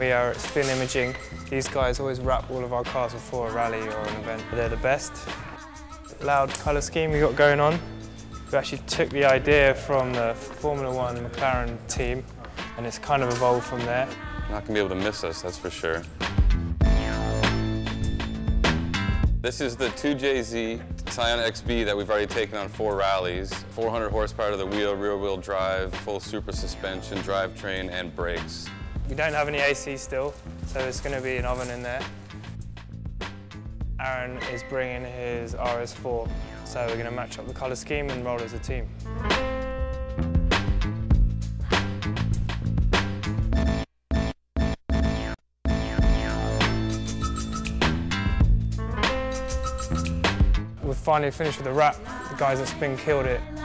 We are at Spin Imaging. These guys always wrap all of our cars before a rally or an event. They're the best. Loud colour scheme we got going on. We actually took the idea from the Formula One McLaren team and it's kind of evolved from there. Not gonna be able to miss us, that's for sure. This is the 2JZ Scion XB that we've already taken on 4 rallies. 400 horsepower to the wheel, rear-wheel drive, full super suspension, drivetrain, and brakes. We don't have any AC still, so there's going to be an oven in there. Aaron is bringing his RS4, so we're going to match up the colour scheme and roll as a team. We've finally finished with the wrap. The guys at Spin killed it.